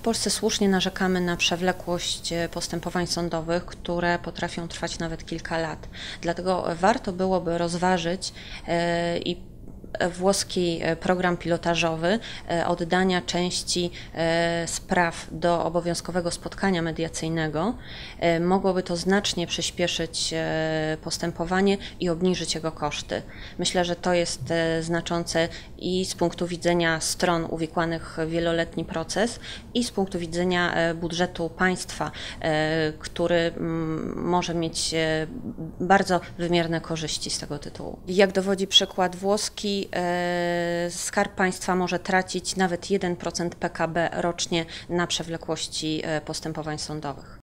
Polsce słusznie narzekamy na przewlekłość postępowań sądowych, które potrafią trwać nawet kilka lat. Dlatego warto byłoby rozważyć i włoski program pilotażowy oddania części spraw do obowiązkowego spotkania mediacyjnego. Mogłoby to znacznie przyspieszyć postępowanie i obniżyć jego koszty. Myślę, że to jest znaczące i z punktu widzenia stron uwikłanych w wieloletni proces i z punktu widzenia budżetu państwa, który może mieć bardzo wymierne korzyści z tego tytułu. Jak dowodzi przykład włoski, Skarb Państwa może tracić nawet 1% PKB rocznie na przewlekłości postępowań sądowych.